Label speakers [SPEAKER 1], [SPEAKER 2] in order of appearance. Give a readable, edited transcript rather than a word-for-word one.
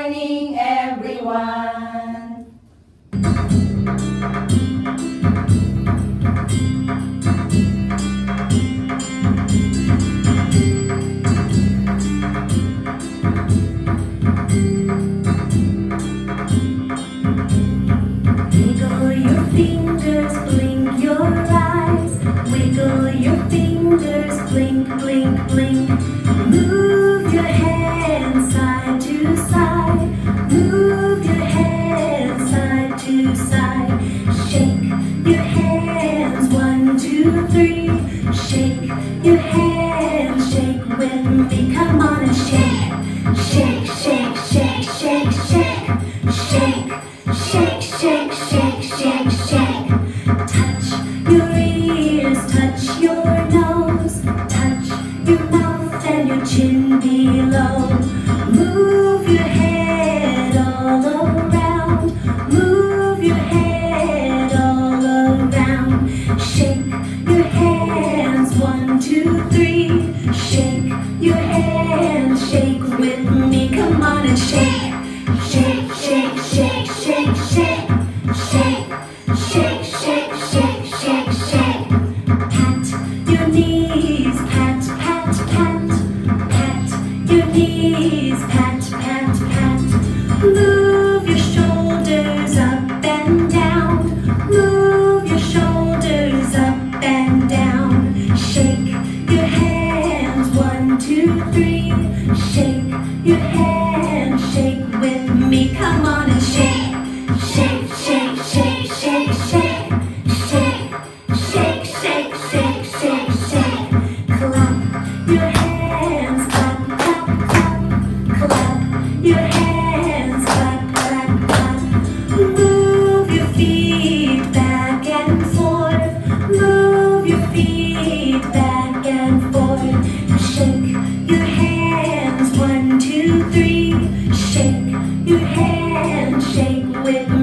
[SPEAKER 1] morning, everyone.
[SPEAKER 2] Wiggle your fingers, blink your eyes. Wiggle your fingers, blink, blink, blink. Move your hands side to side. Move your hands side to side. Shake your hands, 1, 2, 3. Shake your hands, shake with me. Come on and shake. Shake, shake, shake, shake, shake. Shake, shake, shake, shake, shake, shake. Touch your ears, touch your nose. Touch your mouth and your chin below. Move your head all around. Move your head all around. Shake your hands, 1, 2, 3. Shake your hands, shake with me. Come on and shake. Shake, shake, shake, shake, shake. Shake, shake, shake, shake, shake, shake. Pat your knees, pat, pat, pat. Pat your knees, pat, pat, pat. Move your shoulders up and down. Move your shoulders up and down. Shake your hands, 1, 2, 3. Shake your hands, shake with me. Come on and shake. Shake, shake, shake, shake, shake. Shake, shake, shake, shake, shake, shake. Clap your hands, clap, clap, clap. Clap your hands, clap, clap, clap. Move your feet back and forth. Move your feet back and forth. Shake your hands, 1, 2, 3. Shake your hands, shake with me.